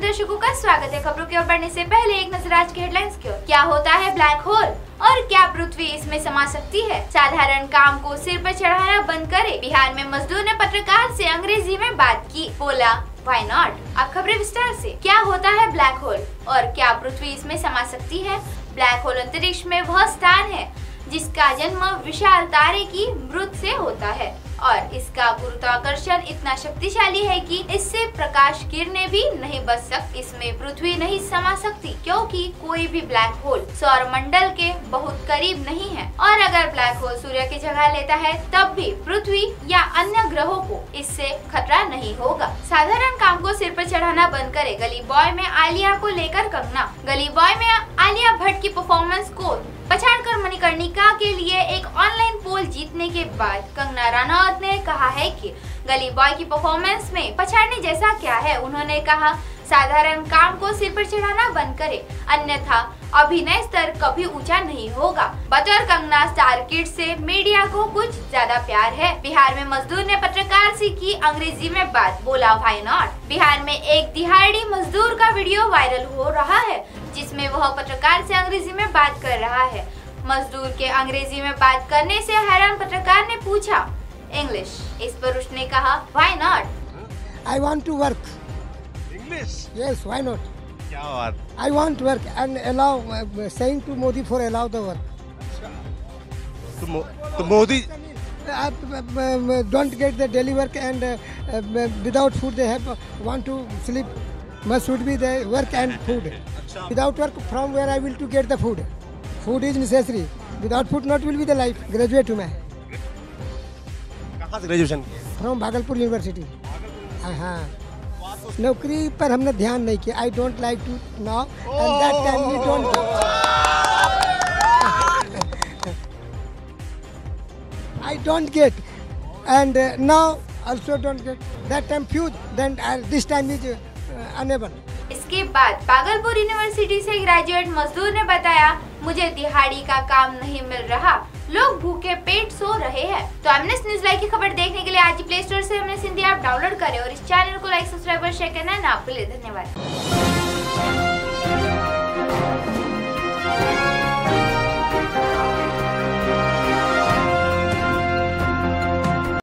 दर्शकों का स्वागत है। खबरों की ओर बढ़ने से पहले एक नजर आज की हेडलाइंस की ओर। क्या होता है ब्लैक होल और क्या पृथ्वी इसमें समा सकती है? साधारण काम को सिर पर चढ़ाना बंद करे। बिहार में मजदूर ने पत्रकार से अंग्रेजी में बात की, बोला व्हाई नॉट। अब खबरें विस्तार से। क्या होता है ब्लैक होल और क्या पृथ्वी इसमें समा सकती है? ब्लैक होल अंतरिक्ष में वह स्थान है जिसका जन्म विशाल तारे की मृत से होता है और इसका गुरुत्वाकर्षण इतना शक्तिशाली है कि इससे प्रकाश किरणें भी नहीं बच सकती। इसमें पृथ्वी नहीं समा सकती क्योंकि कोई भी ब्लैक होल सौर मंडल के बहुत करीब नहीं है और अगर ब्लैक होल सूर्य की जगह लेता है तब भी पृथ्वी या अन्य ग्रहों को इससे खतरा नहीं होगा। साधारण काम को सिर पर चढ़ाना बंद करे। गली बॉय में आलिया को लेकर कंगना। गली बॉय में आलिया भट्ट की परफॉर्मेंस को पछाड़कर मणिकर्णिका के लिए एक ऑनलाइन पोल जीतने के बाद कंगना रनौत ने कहा है कि गली बॉय की परफॉर्मेंस में पछाड़ने जैसा क्या है। उन्होंने कहा, साधारण काम को सिर पर चढ़ाना बंद करे, अन्यथा अभिनय स्तर कभी ऊंचा नहीं होगा। बतौर कंगना स्टार किड्स से मीडिया को कुछ ज्यादा प्यार है। बिहार में मजदूर ने पत्रकार से की अंग्रेजी में बात, बोला व्हाई नॉट। बिहार में एक दिहाड़ी मजदूर का वीडियो वायरल हो रहा है जिसमें वह पत्रकार से अंग्रेजी में बात कर रहा है। मजदूर के अंग्रेजी में बात करने से हैरान पत्रकार ने पूछा इंग्लिश। इस पर उसने कहा why not. I want to work. English? Yes, why not? क्या बात? I want work and allow saying to Modi for allow the work. तो Modi Don't get the daily work and without food they have want to sleep. Must should be the work and food. Without work, from where I will to get the food? Food is necessary. Without food not will be the life. Graduate हूँ मैं। कहाँ से graduation किया? From Bhagalpur university. हाँ। नौकरी पर हमने ध्यान नहीं किया। I don't like to now and that time we don't. I don't get and now also don't get. That time fuse then this time is unable. इसके बाद भागलपुर यूनिवर्सिटी से ग्रेजुएट मजदूर ने बताया, मुझे दिहाड़ी का काम नहीं मिल रहा, लोग भूखे पेट सो रहे हैं। तो एमएनएस न्यूज लाइव की खबर देखने के लिए आज ही प्ले स्टोर से एमएनएस हिंदी ऐप डाउनलोड करें और इस चैनल को लाइक, सब्सक्राइब और शेयर करना ना भूलें। धन्यवाद।